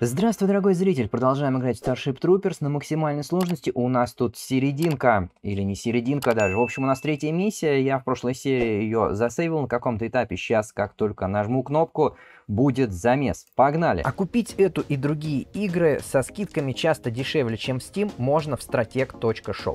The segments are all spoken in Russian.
Здравствуй, дорогой зритель! Продолжаем играть в Starship Troopers на максимальной сложности. У нас тут серединка, или не серединка даже. В общем, у нас третья миссия. Я в прошлой серии ее засейвил на каком-то этапе. Сейчас, как только нажму кнопку, будет замес. Погнали! А купить эту и другие игры со скидками часто дешевле, чем в Steam, можно в strateg.shop.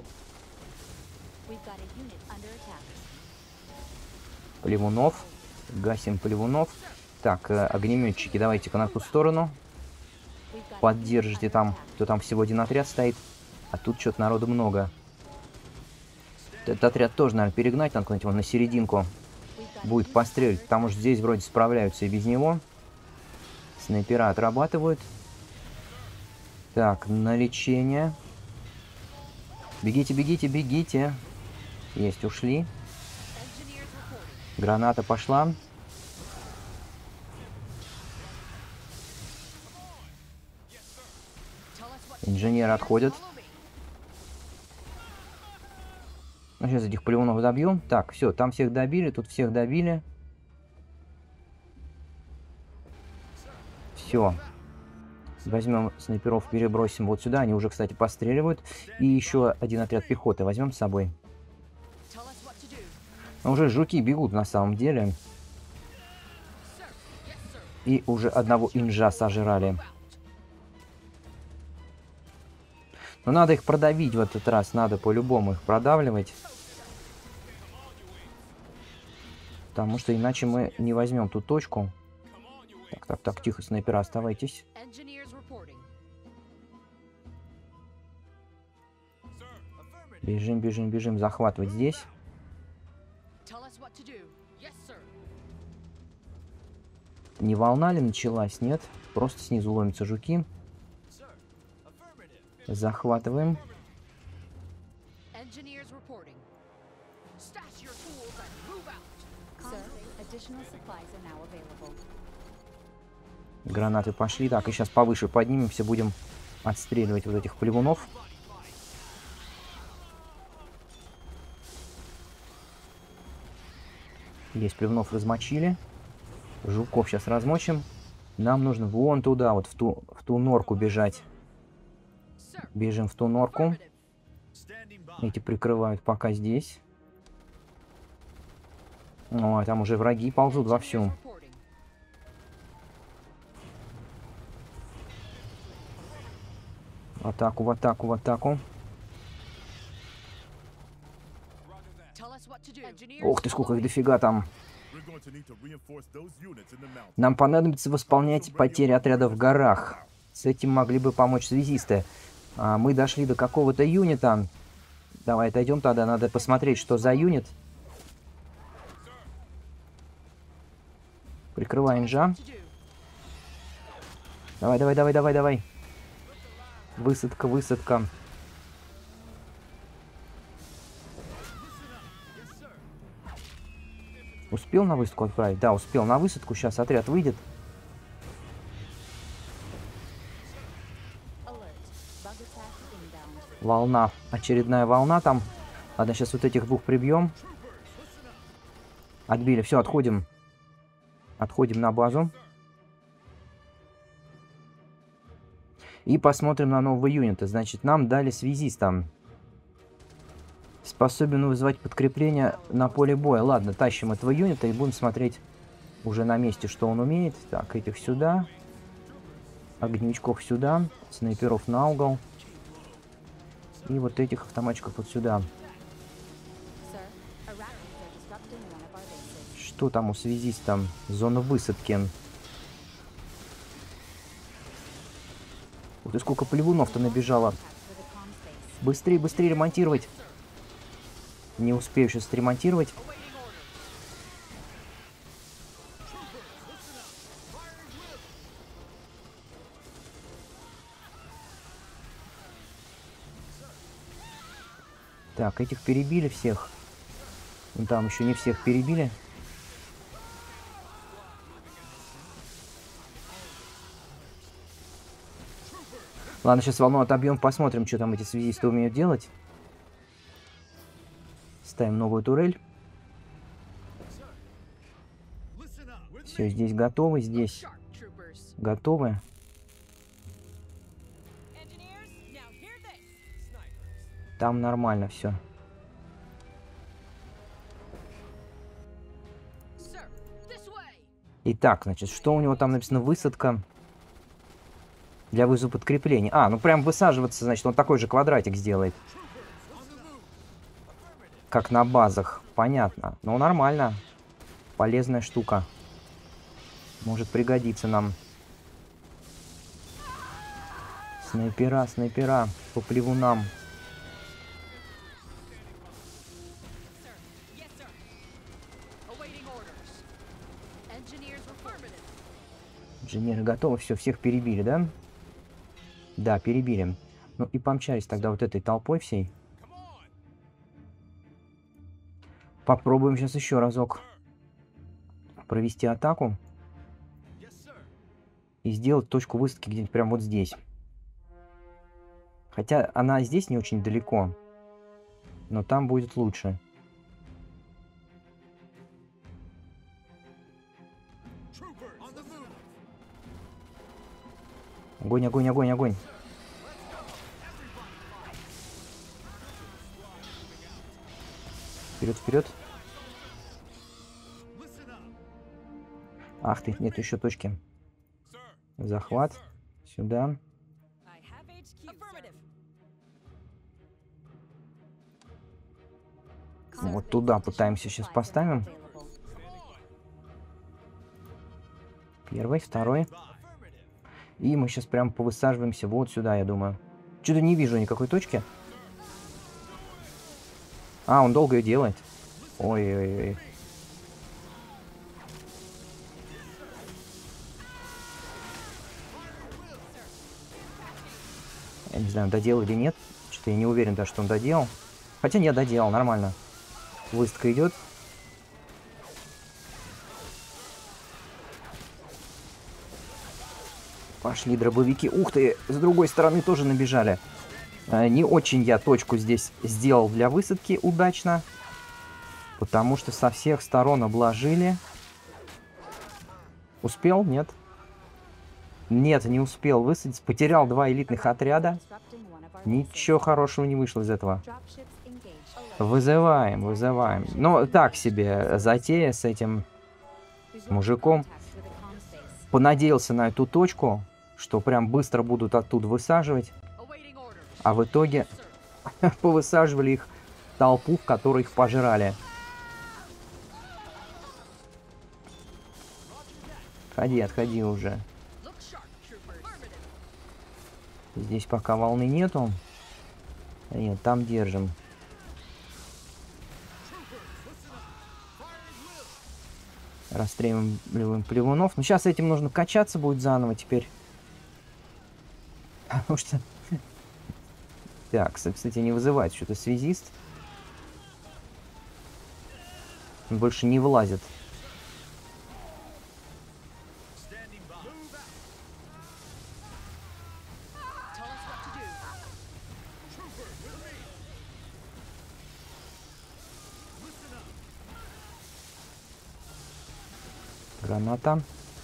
Плевунов. Гасим плевунов. Так, огнеметчики, давайте-ка на ту сторону. Поддержите там, кто там всего один отряд стоит. А тут что-то народу много. Этот отряд тоже, наверное, перегнать надо куда-нибудь на серединку. Будет пострелять, потому что здесь вроде справляются и без него. Снайпера отрабатывают. Так, на лечение. Бегите, бегите, бегите. Есть, ушли. Граната пошла. Инженеры отходят. Ну, сейчас этих плевунов добьем. Так, все, там всех добили, тут всех добили. Все. Возьмем снайперов, перебросим вот сюда. Они уже, кстати, постреливают. И еще один отряд пехоты возьмем с собой. Но уже жуки бегут на самом деле. И уже одного инжа сожрали. Но надо их продавить в этот раз. Надо по-любому их продавливать. Потому что иначе мы не возьмем ту точку. Так, так, так, тихо, снайпера, оставайтесь. Бежим, бежим, бежим, захватывать здесь. Не волна ли началась? Нет. Просто снизу ломятся жуки. Захватываем. Гранаты пошли. Так, и сейчас повыше поднимемся, будем отстреливать вот этих плевунов. Есть, плевунов размочили. Жуков сейчас размочим. Нам нужно вон туда, вот в ту норку бежать. Бежим в ту норку. Эти прикрывают пока здесь. Ой, там уже враги ползут вовсю. В атаку, в атаку, в атаку. Ух ты, сколько их дофига там. Нам понадобится восполнять потери отряда в горах. С этим могли бы помочь связисты. Мы дошли до какого-то юнита. Давай отойдем тогда, надо посмотреть, что за юнит. Прикрывай инжа. Давай, давай, давай, давай, давай. Высадка, высадка. Успел на высадку отправить? Да, успел на высадку. Сейчас отряд выйдет. Волна. Очередная волна там. Ладно, сейчас вот этих двух прибьем. Отбили. Все, отходим. Отходим на базу. И посмотрим на новые юниты. Значит, нам дали связиста. Способен вызывать подкрепление на поле боя. Ладно, тащим этого юнита и будем смотреть уже на месте, что он умеет. Так, этих сюда. Огневичков сюда. Снайперов на угол. И вот этих автоматчиков вот сюда. Что там у связиста? Зона высадки. Ух ты, сколько плевунов-то набежало. Быстрее, быстрее ремонтировать. Не успею сейчас ремонтировать. Так, этих перебили всех. Там еще не всех перебили. Ладно, сейчас волну отобьем, посмотрим, что там эти связисты умеют делать. Ставим новую турель. Все, здесь готовы, здесь готовы. Там нормально все. Итак, значит, что у него там написано? Высадка для вызова подкрепления. А, ну прям высаживаться, значит, он такой же квадратик сделает. Как на базах. Понятно. Ну, нормально. Полезная штука. Может пригодиться нам. Снайпера, снайпера. По плевунам. Инженеры готовы. Все, всех перебили, да? Да, перебили. Ну и помчались тогда вот этой толпой всей. Попробуем сейчас еще разок провести атаку. И сделать точку высадки где-нибудь прямо вот здесь. Хотя она здесь не очень далеко. Но там будет лучше. Огонь, огонь, огонь, огонь. Вперед, вперед. Ах ты, нет еще точки. Захват. Сюда. Вот туда пытаемся сейчас поставим. Первый, второй. И мы сейчас прям повысаживаемся вот сюда, я думаю. Что-то не вижу никакой точки. А, он долго ее делает. Ой-ой-ой. Я не знаю, доделал или нет. Что-то я не уверен, да, что он доделал. Хотя нет, доделал, нормально. Высадка идет. Пошли дробовики. Ух ты, с другой стороны тоже набежали. Не очень я точку здесь сделал для высадки удачно. Потому что со всех сторон обложили. Успел? Нет. Нет, не успел высадить. Потерял 2 элитных отряда. Ничего хорошего не вышло из этого. Вызываем, вызываем. Но так себе затея с этим мужиком. Понадеялся на эту точку, что прям быстро будут оттуда высаживать. А в итоге повысаживали их в толпу, в которой их пожрали. Отходи, отходи уже. Здесь пока волны нету. Нет, там держим. Расстреливаем плевунов. Ну, сейчас этим нужно качаться будет заново теперь. Потому что... Так, кстати, не вызывает что-то связист. Он больше не вылазит. Граната.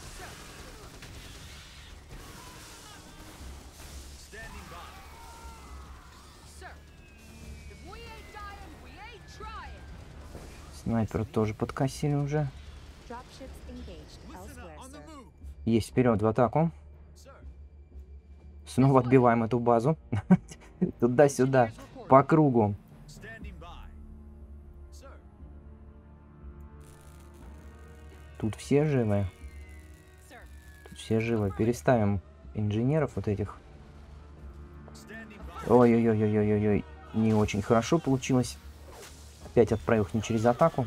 Снайпер тоже подкосили уже. Есть, вперед в атаку. Снова отбиваем эту базу. Туда-сюда, по кругу. Тут все живы. Тут все живы. Переставим инженеров вот этих. Ой-ой-ой-ой-ой-ой. Не очень хорошо получилось. Опять отправил их не через атаку.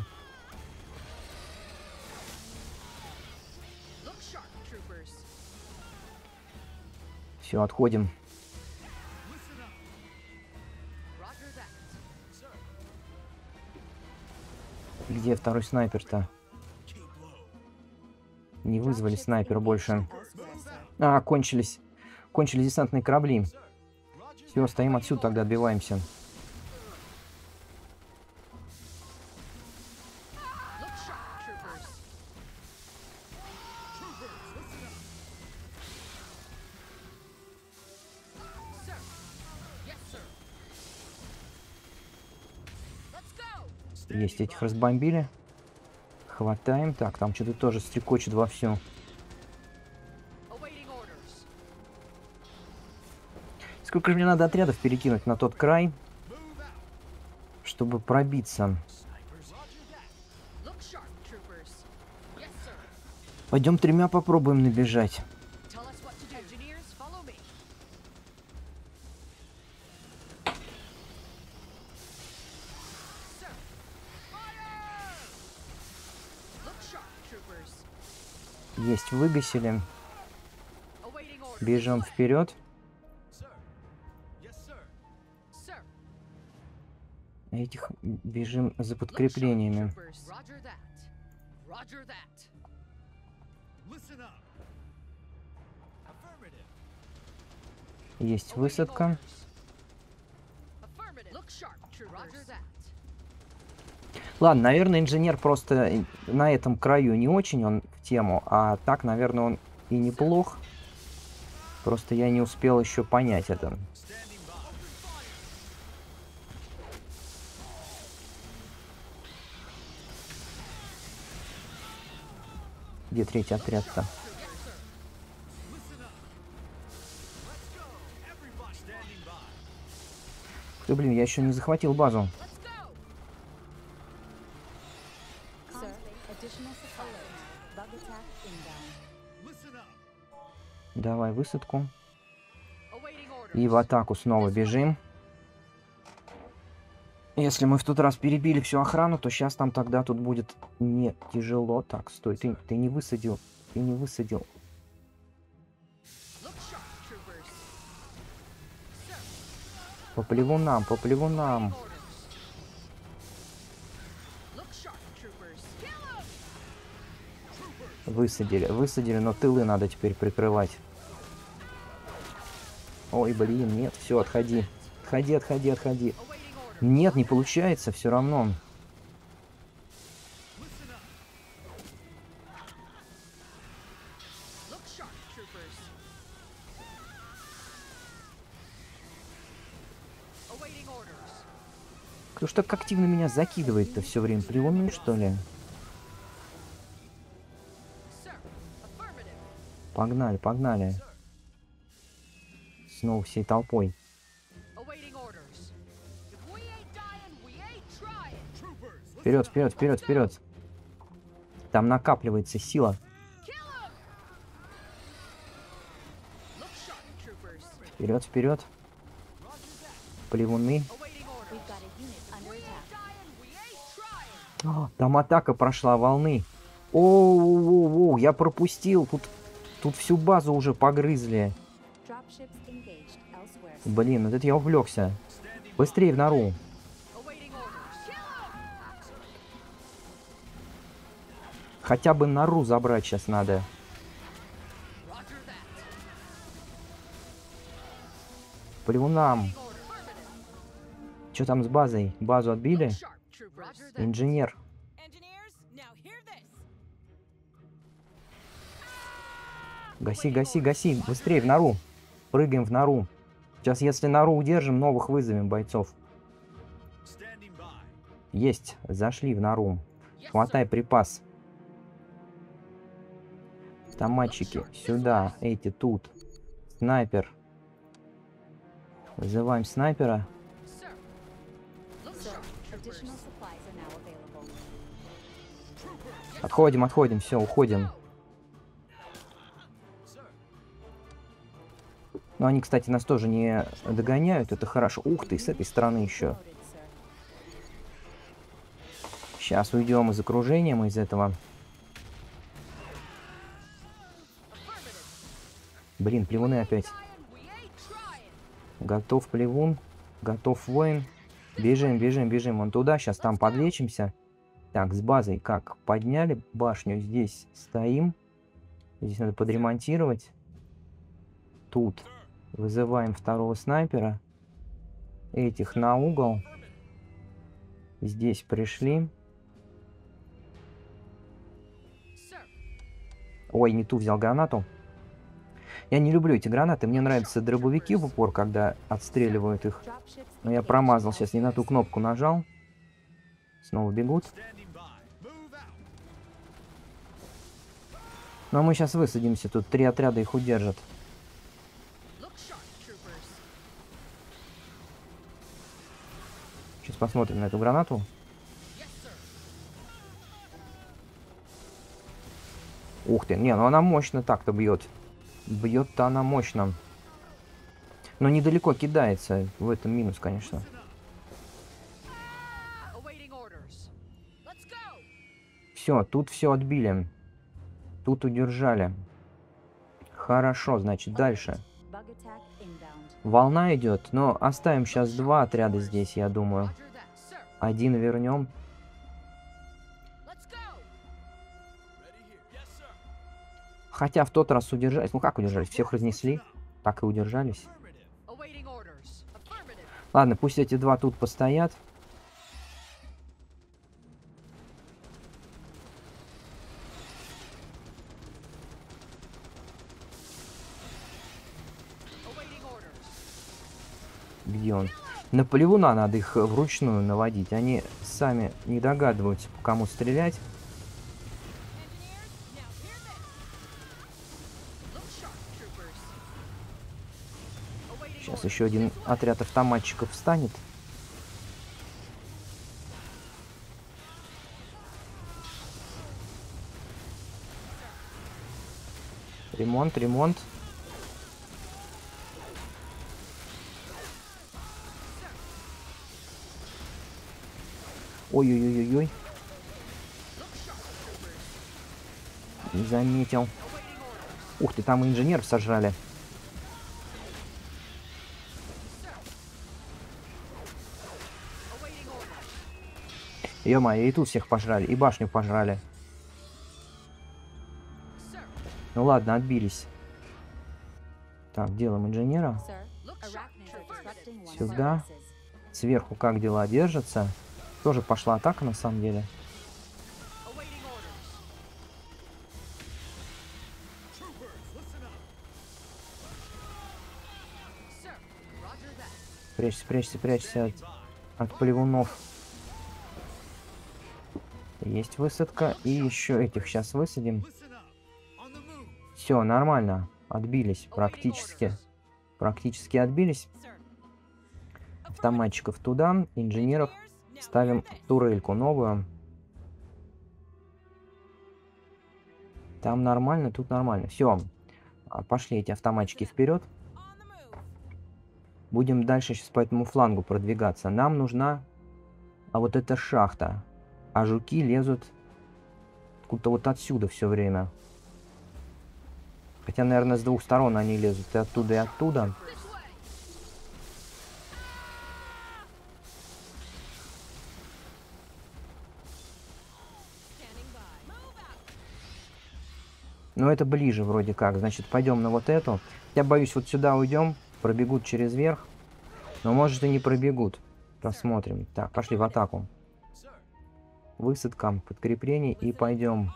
Все, отходим. Где второй снайпер-то? Не вызвали снайпера больше. А, кончились. Кончились десантные корабли. Все, стоим отсюда, тогда отбиваемся. Есть, этих разбомбили. Хватаем. Так, там что-то тоже стрекочет вовсю. Сколько же мне надо отрядов перекинуть на тот край, чтобы пробиться? Пойдем 3 попробуем набежать. Есть, выбесили. Бежим вперед. Этих бежим за подкреплениями. Есть высадка. Ладно, наверное, инженер просто на этом краю не очень он в тему, а так, наверное, он и неплох. Просто я не успел еще понять это. Где 3-й отряд-то? Ты, блин, я еще не захватил базу. Давай высадку. И в атаку снова бежим. Если мы в тот раз перебили всю охрану, то сейчас там тогда тут будет не тяжело. Так, стой, ты не высадил. Ты не высадил. По плевунам, по плевунам. Высадили, высадили, но тылы надо теперь прикрывать. Ой, блин, нет, все, отходи. Отходи, отходи, отходи. Нет, не получается, все равно. Кто ж так активно меня закидывает-то все время? Плевуны, что ли? Погнали, погнали. Снова всей толпой. Вперед, вперед, вперед, вперед. Там накапливается сила. Вперед, вперед. Плевуны. О, там атака прошла волны. Оу, я пропустил. Тут всю базу уже погрызли. Блин, вот это я увлекся. Быстрее в нору. Хотя бы нору забрать сейчас надо. Плевунам. Что там с базой? Базу отбили? Инженер. Гаси, гаси, гаси. Быстрее в нору. Прыгаем в нору. Сейчас, если нору удержим, новых вызовем бойцов. Есть. Зашли в нору. Хватай припас. Автоматчики. Сюда. Эти тут. Снайпер. Вызываем снайпера. Отходим, отходим. Все, уходим. Но они, кстати, нас тоже не догоняют. Это хорошо. Ух ты, с этой стороны еще. Сейчас уйдем из окружения мы из этого. Блин, плевуны опять. Готов плевун. Готов воин. Бежим, бежим, бежим. Вон туда. Сейчас там подлечимся. Так, с базой как? Подняли башню. Здесь стоим. Здесь надо подремонтировать. Тут. Вызываем второго снайпера. Этих на угол. Здесь пришли. Ой, не ту взял гранату. Я не люблю эти гранаты. Мне нравятся дробовики в упор, когда отстреливают их. Но я промазал. Сейчас не на ту кнопку нажал. Снова бегут. Но мы сейчас высадимся. Тут 3 отряда их удержат. Сейчас посмотрим на эту гранату. Ух ты, не, ну она мощно так-то бьет. Бьет-то она мощно. Но недалеко кидается. В этом минус, конечно. Все, тут все отбили. Тут удержали. Хорошо, значит, дальше. Волна идет, но оставим сейчас 2 отряда здесь, я думаю. 1 вернем. Хотя в тот раз удержались. Ну как удержались? Всех разнесли. Так и удержались. Ладно, пусть эти 2 тут постоят. Где он? На полевуна надо их вручную наводить. Они сами не догадываются, по кому стрелять. Сейчас еще один отряд автоматчиков встанет. Ремонт, ремонт. Ой-ой-ой-ой-ой. Не заметил. Ух ты, там инженеров сожрали. Ё-моё, и тут всех пожрали, и башню пожрали. Ну ладно, отбились. Так, делаем инженера. Сюда. Сверху как дела держатся? Тоже пошла атака на самом деле. Прячься, прячься, прячься от полевунов. Есть высадка. И еще этих сейчас высадим. Все, нормально. Отбились практически. Практически отбились. Автоматчиков туда. Инженеров ставим турельку новую. Там нормально, тут нормально. Все. Пошли эти автоматчики вперед. Будем дальше сейчас по этому флангу продвигаться. Нам нужна вот эта шахта. А жуки лезут откуда-то вот отсюда все время. Хотя, наверное, с 2 сторон они лезут. И оттуда, и оттуда. Но это ближе вроде как. Значит, пойдем на вот эту. Я боюсь, вот сюда уйдем. Пробегут через верх. Но может и не пробегут. Посмотрим. Так, пошли в атаку. Высадка, подкрепление и пойдем.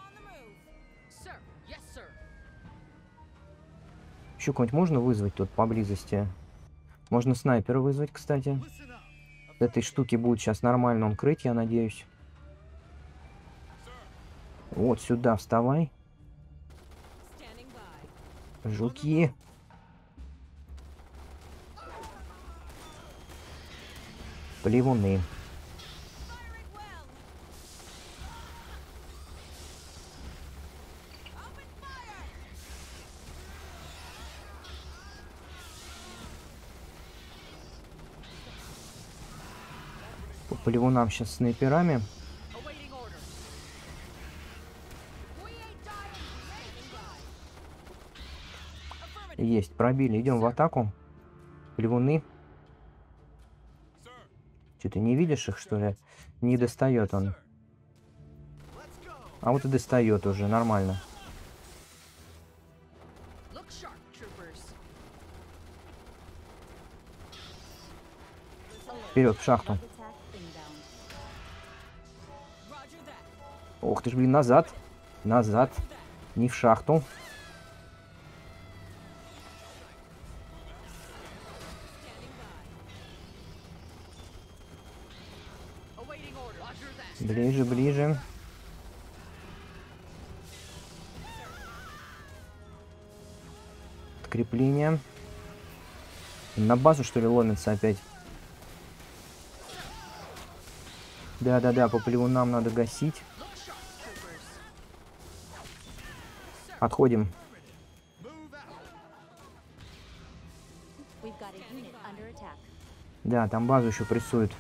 Еще кого-нибудь можно вызвать тут поблизости? Можно снайпера вызвать, кстати. Этой штуки будет сейчас нормально он крыть, я надеюсь. Вот сюда вставай. Жуки. Плевуны. По плевунам сейчас снайперами. Есть, пробили. Идем в атаку. Плевуны. Что, ты не видишь их, что ли? Не достает он. А вот и достает уже, нормально. Вперед, в шахту. Ох ты ж, блин, назад. Назад. Не в шахту. Ближе, ближе. Подкрепление. На базу, что ли, ломится опять? Да-да-да, по плевунам надо гасить. Отходим. Да, там базу еще прессуют.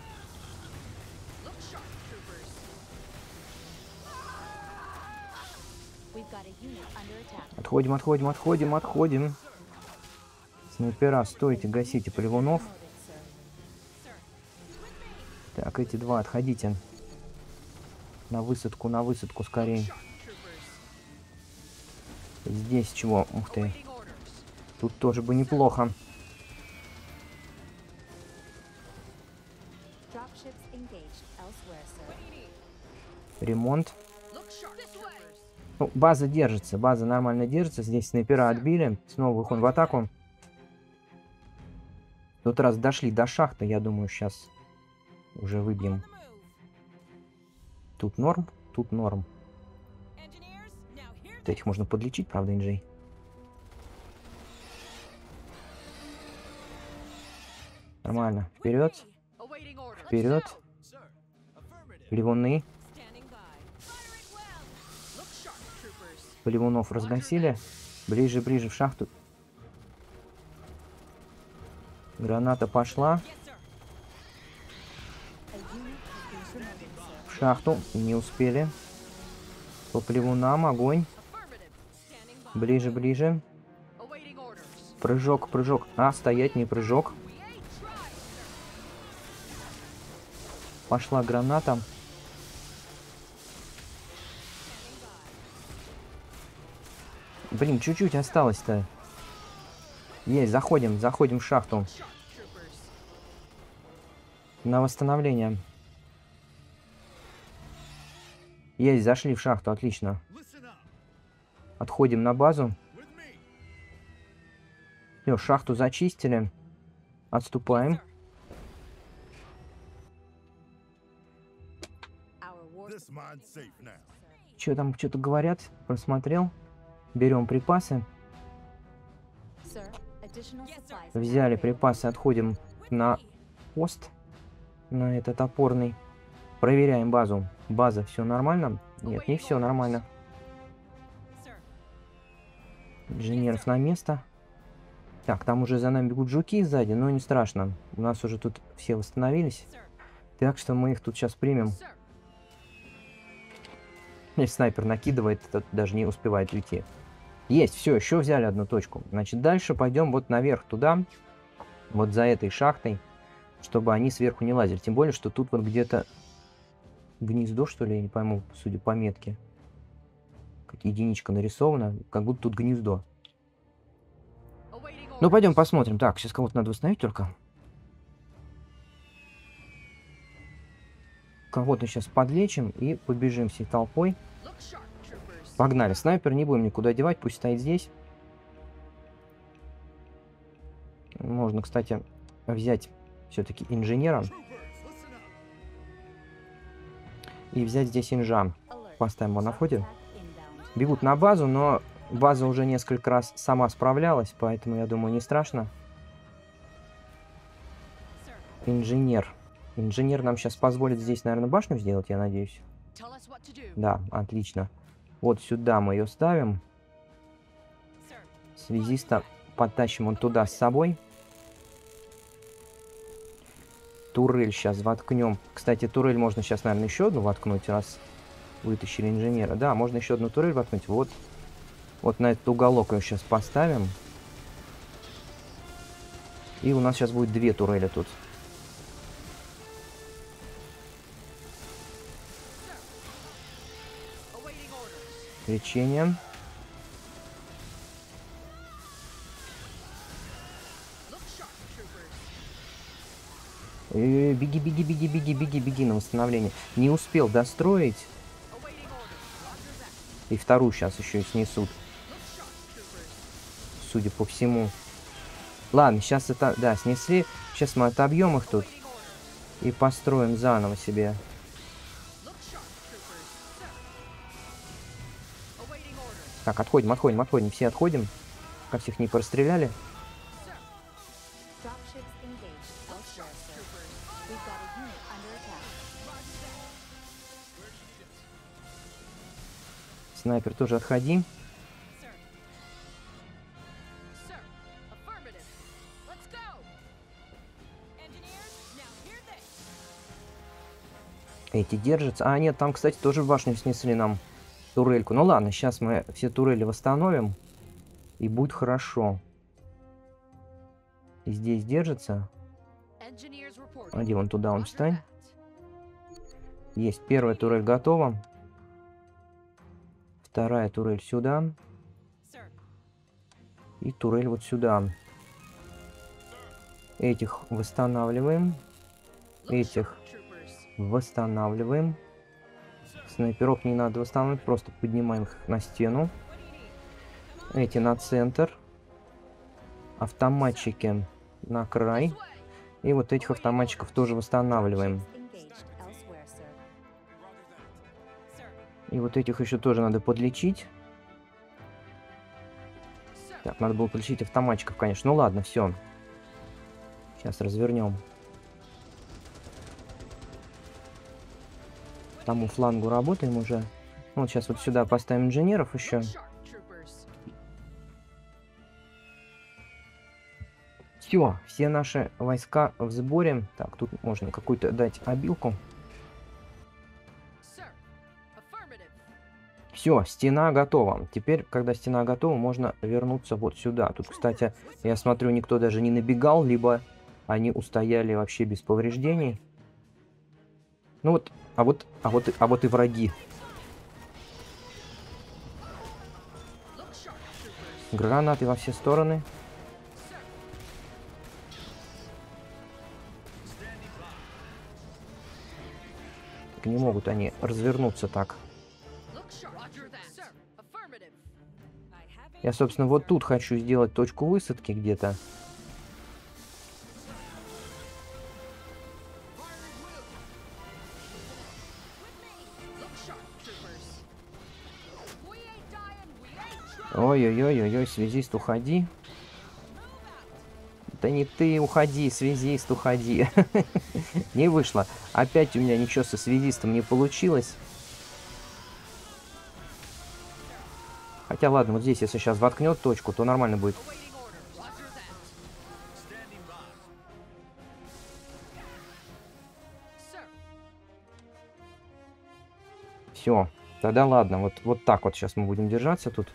Отходим, отходим, отходим, отходим. Снайпера, стойте, гасите плевунов. Так, эти два, отходите. На высадку скорее. Здесь чего? Ух ты. Тут тоже бы неплохо. Ремонт. Ну, база держится, база нормально держится. Здесь снайпера отбили. Снова выходим в атаку. В тот раз дошли до шахты, я думаю, сейчас уже выбьем. Тут норм, тут норм. Вот этих можно подлечить, правда, инжей? Нормально. Вперед. Вперед. Плевуны. Плевунов разгасили. Ближе, ближе в шахту. Граната пошла. В шахту. Не успели. По плевунам огонь. Ближе, ближе. Прыжок, прыжок. А, стоять, не прыжок. Пошла граната. Блин, чуть-чуть осталось-то. Есть, заходим, заходим в шахту. На восстановление. Есть, зашли в шахту, отлично. Отходим на базу. Все, шахту зачистили. Отступаем. Что там, что-то говорят? Просмотрел. Берем припасы. Взяли припасы, отходим на пост. На этот опорный. Проверяем базу. База, все нормально? Нет, не все нормально. Инженеров на место. Так, там уже за нами бегут жуки сзади, но не страшно. У нас уже тут все восстановились. Так что мы их тут сейчас примем. Если снайпер накидывает, то даже не успевает уйти. Есть, все, еще взяли одну точку. Значит, дальше пойдем вот наверх туда. Вот за этой шахтой. Чтобы они сверху не лазили. Тем более, что тут вот где-то гнездо, что ли, я не пойму, судя по метке. Как единичка нарисована, как будто тут гнездо. Ну, пойдем посмотрим. Так, сейчас кого-то надо восстановить только. Кого-то сейчас подлечим и побежим всей толпой. Погнали. Снайпер не будем никуда девать, пусть стоит здесь. Можно, кстати, взять все-таки инженера. И взять здесь инжа. Поставим его на входе. Бегут на базу, но база уже несколько раз сама справлялась, поэтому, я думаю, не страшно. Инженер. Инженер нам сейчас позволит здесь, наверное, башню сделать, я надеюсь. Да, отлично. Вот сюда мы ее ставим. Связиста подтащим он туда с собой. Турель сейчас воткнем. Кстати, турель можно сейчас, наверное, еще одну воткнуть, раз вытащили инженера. Да, можно еще одну турель воткнуть. Вот на этот уголок ее сейчас поставим. И у нас сейчас будет две турели тут. Лечение. Беги, беги, беги, беги, беги, беги на восстановление. Не успел достроить. И вторую сейчас еще и снесут. Судя по всему. Ладно, сейчас это... Да, снесли. Сейчас мы отобьем их тут. И построим заново себе Так, отходим, отходим, отходим. Все отходим. Как всех не простреляли. Снайпер тоже отходи. Эти держатся. А, нет, там, кстати, тоже в башню снесли нам турельку. Ну ладно, сейчас мы все турели восстановим. И будет хорошо. И здесь держится. Иди вон туда, он встань. Есть, первая турель готова. Вторая турель сюда. И турель вот сюда. Этих восстанавливаем. Этих восстанавливаем. Снайперов не надо восстанавливать, просто поднимаем их на стену. Эти на центр. Автоматчики на край. И вот этих автоматчиков тоже восстанавливаем. И вот этих еще тоже надо подлечить. Так, надо было подлечить автоматчиков, конечно. Ну ладно, все. Сейчас развернем. Тому флангу работаем уже. Вот сейчас вот сюда поставим инженеров еще. Все наши войска в сборе. Так, тут можно какую-то дать обилку. Все, стена готова. Теперь, когда стена готова, можно вернуться вот сюда. Тут, кстати, я смотрю, никто даже не набегал, либо они устояли вообще без повреждений. Ну вот, а вот и враги. Гранаты во все стороны. Так не могут они развернуться так. Я, собственно, вот тут хочу сделать точку высадки где-то. Ой-ой-ой-ой-ой, связист, уходи. Да не ты, уходи, связист, уходи. Не вышло. Опять у меня ничего со связистом не получилось. Хотя ладно, вот здесь, если сейчас воткнет точку, то нормально будет. Все, тогда ладно, вот так вот сейчас мы будем держаться тут.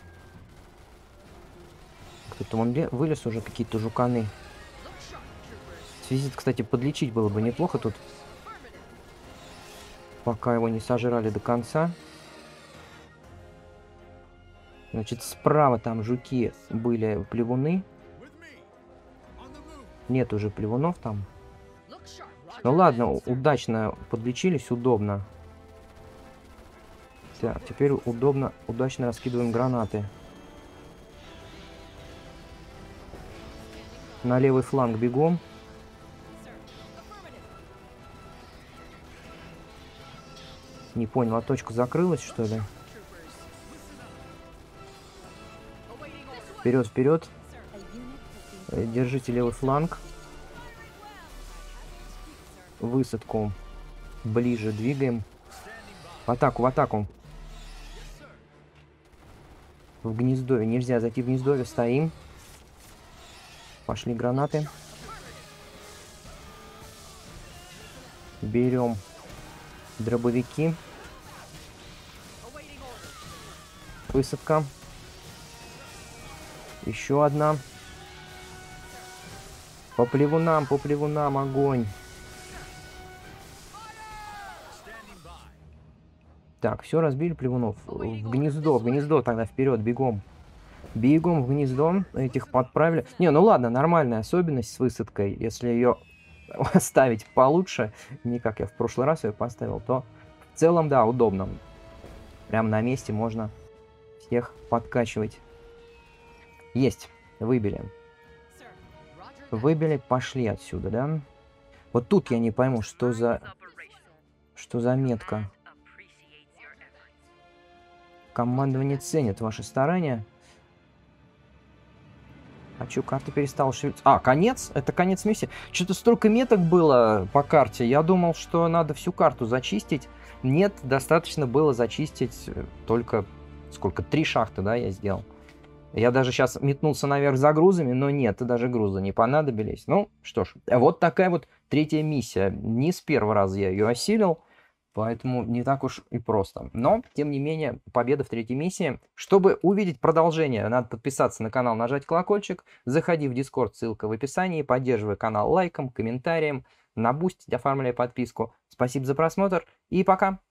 Кто-то вон вылез уже, какие-то жуканы. Связист, кстати, подлечить было бы неплохо тут. Пока его не сожрали до конца. Значит, справа там жуки были, плевуны. Нет уже плевунов там. Ну ладно, удачно подлечились, удобно. Так, теперь удачно раскидываем гранаты. На левый фланг бегом. Не понял, а точка закрылась, что ли? Вперед, вперед. Держите левый фланг. Высадку ближе двигаем. В атаку, в атаку. В гнездовье. Нельзя зайти в гнездовье. Стоим. Пошли гранаты. Берем дробовики. Высадка. Еще одна. По плевунам, огонь. Так, все, разбили плевунов. В гнездо тогда вперед, бегом. Бегом в гнездо, этих подправили. Не, ну ладно, нормальная особенность с высадкой. Если ее ставить получше, не как я в прошлый раз ее поставил, то в целом, да, удобно. Прям на месте можно всех подкачивать. Есть, выбили. Выбили, пошли отсюда, да? Вот тут я не пойму, что за метка. Командование ценит ваши старания. А чё, карта перестала шевелиться? А, конец? Это конец миссии? Что-то столько меток было по карте. Я думал, что надо всю карту зачистить. Нет, достаточно было зачистить только... Сколько? 3 шахты, да, я сделал. Я даже сейчас метнулся наверх за грузами, но нет, даже грузы не понадобились. Ну, что ж, вот такая вот 3-я миссия. Не с первого раза я ее осилил. Поэтому не так уж и просто. Но, тем не менее, победа в 3-й миссии. Чтобы увидеть продолжение, надо подписаться на канал, нажать колокольчик. Заходи в Discord, ссылка в описании. Поддерживай канал лайком, комментарием. На Boosty оформляй подписку. Спасибо за просмотр и пока!